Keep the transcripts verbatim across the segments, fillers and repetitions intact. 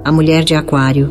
A mulher de Aquário.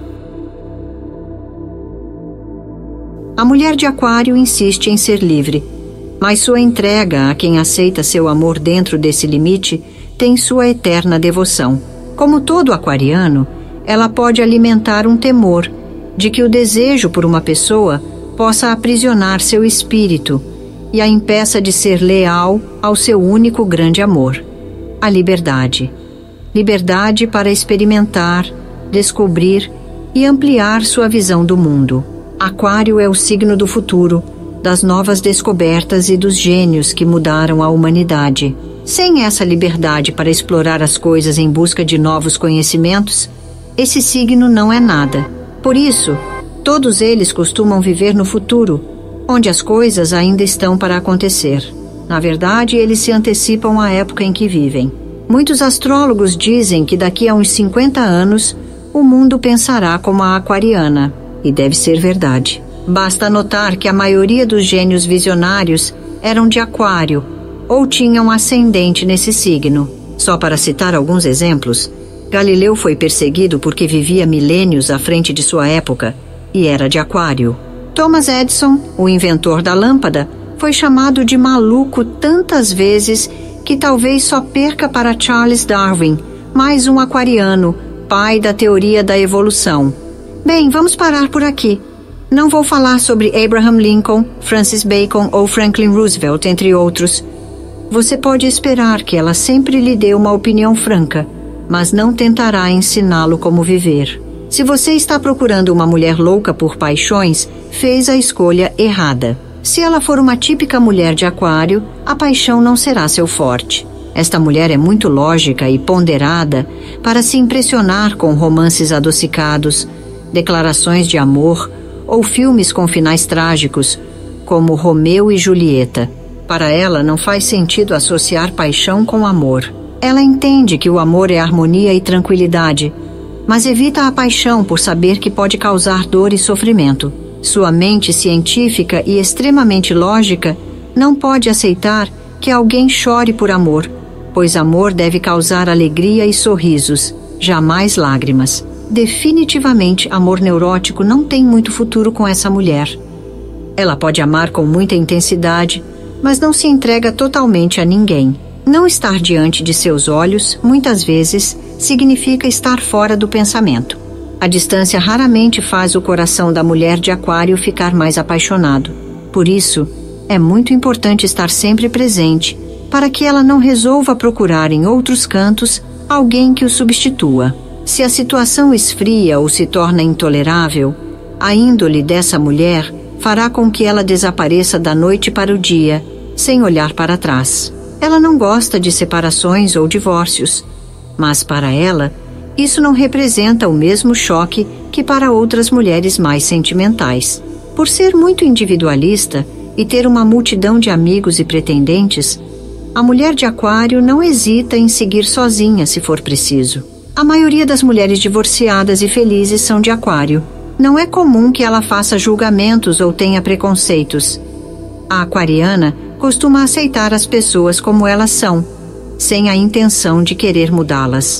A mulher de Aquário insiste em ser livre, mas sua entrega a quem aceita seu amor dentro desse limite tem sua eterna devoção. Como todo aquariano, ela pode alimentar um temor de que o desejo por uma pessoa possa aprisionar seu espírito e a impeça de ser leal ao seu único grande amor, a liberdade. Liberdade para experimentar, descobrir e ampliar sua visão do mundo. Aquário é o signo do futuro, das novas descobertas e dos gênios que mudaram a humanidade. Sem essa liberdade para explorar as coisas em busca de novos conhecimentos, esse signo não é nada. Por isso, todos eles costumam viver no futuro, onde as coisas ainda estão para acontecer. Na verdade, eles se antecipam à época em que vivem. Muitos astrólogos dizem que daqui a uns cinquenta anos, o mundo pensará como a aquariana, e deve ser verdade. Basta notar que a maioria dos gênios visionários eram de Aquário ou tinham ascendente nesse signo. Só para citar alguns exemplos, Galileu foi perseguido porque vivia milênios à frente de sua época e era de Aquário. Thomas Edison, o inventor da lâmpada, foi chamado de maluco tantas vezes que talvez só perca para Charles Darwin, mais um aquariano, pai da teoria da evolução. Bem, vamos parar por aqui. Não vou falar sobre Abraham Lincoln, Francis Bacon ou Franklin Roosevelt, entre outros. Você pode esperar que ela sempre lhe dê uma opinião franca, mas não tentará ensiná-lo como viver. Se você está procurando uma mulher louca por paixões, fez a escolha errada. Se ela for uma típica mulher de Aquário, a paixão não será seu forte. Esta mulher é muito lógica e ponderada para se impressionar com romances adocicados, declarações de amor ou filmes com finais trágicos, como Romeu e Julieta. Para ela, não faz sentido associar paixão com amor. Ela entende que o amor é harmonia e tranquilidade, mas evita a paixão por saber que pode causar dor e sofrimento. Sua mente científica e extremamente lógica não pode aceitar que alguém chore por amor, pois amor deve causar alegria e sorrisos, jamais lágrimas. Definitivamente, amor neurótico não tem muito futuro com essa mulher. Ela pode amar com muita intensidade, mas não se entrega totalmente a ninguém. Não estar diante de seus olhos, muitas vezes, significa estar fora do pensamento. A distância raramente faz o coração da mulher de Aquário ficar mais apaixonado. Por isso, é muito importante estar sempre presente, para que ela não resolva procurar em outros cantos alguém que o substitua. Se a situação esfria ou se torna intolerável, a índole dessa mulher fará com que ela desapareça da noite para o dia, sem olhar para trás. Ela não gosta de separações ou divórcios, mas para ela, isso não representa o mesmo choque que para outras mulheres mais sentimentais. Por ser muito individualista e ter uma multidão de amigos e pretendentes, a mulher de Aquário não hesita em seguir sozinha se for preciso. A maioria das mulheres divorciadas e felizes são de Aquário. Não é comum que ela faça julgamentos ou tenha preconceitos. A aquariana costuma aceitar as pessoas como elas são, sem a intenção de querer mudá-las.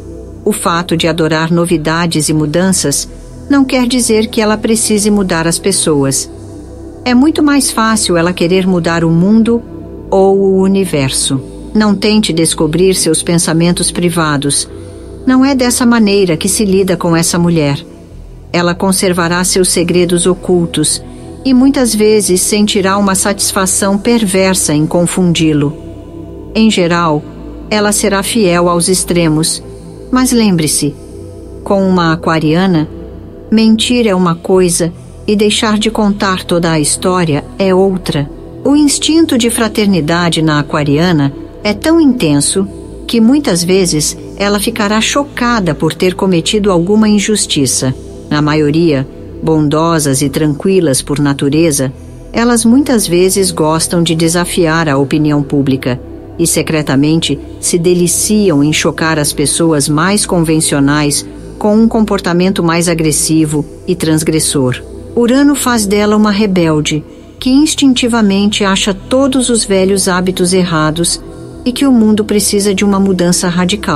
O fato de adorar novidades e mudanças não quer dizer que ela precise mudar as pessoas. É muito mais fácil ela querer mudar o mundo ou o universo. Não tente descobrir seus pensamentos privados. Não é dessa maneira que se lida com essa mulher. Ela conservará seus segredos ocultos e muitas vezes sentirá uma satisfação perversa em confundi-lo. Em geral, ela será fiel aos extremos, mas lembre-se, com uma aquariana, mentir é uma coisa e deixar de contar toda a história é outra. O instinto de fraternidade na aquariana é tão intenso que muitas vezes ela ficará chocada por ter cometido alguma injustiça. Na maioria, bondosas e tranquilas por natureza, elas muitas vezes gostam de desafiar a opinião pública e secretamente se deliciam em chocar as pessoas mais convencionais com um comportamento mais agressivo e transgressor. Urano faz dela uma rebelde que instintivamente acha todos os velhos hábitos errados e que o mundo precisa de uma mudança radical.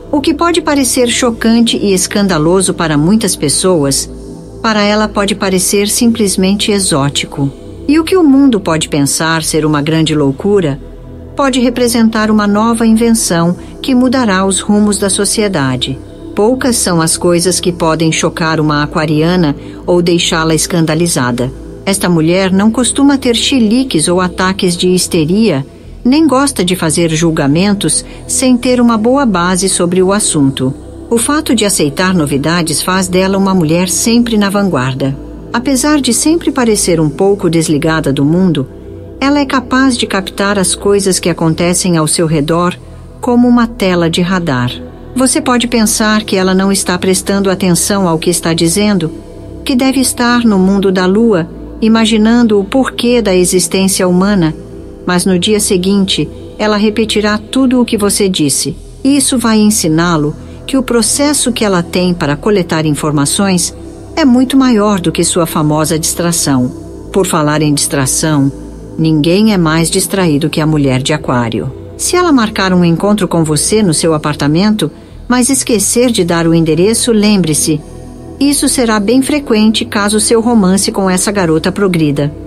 O que pode parecer chocante e escandaloso para muitas pessoas, para ela pode parecer simplesmente exótico. E o que o mundo pode pensar ser uma grande loucura, pode representar uma nova invenção que mudará os rumos da sociedade. Poucas são as coisas que podem chocar uma aquariana ou deixá-la escandalizada. Esta mulher não costuma ter chiliques ou ataques de histeria, nem gosta de fazer julgamentos sem ter uma boa base sobre o assunto. O fato de aceitar novidades faz dela uma mulher sempre na vanguarda. Apesar de sempre parecer um pouco desligada do mundo, ela é capaz de captar as coisas que acontecem ao seu redor como uma tela de radar. Você pode pensar que ela não está prestando atenção ao que está dizendo, que deve estar no mundo da lua, imaginando o porquê da existência humana, mas no dia seguinte ela repetirá tudo o que você disse. E isso vai ensiná-lo que o processo que ela tem para coletar informações é muito maior do que sua famosa distração. Por falar em distração, ninguém é mais distraído que a mulher de Aquário. Se ela marcar um encontro com você no seu apartamento, mas esquecer de dar o endereço, lembre-se, isso será bem frequente caso seu romance com essa garota progrida.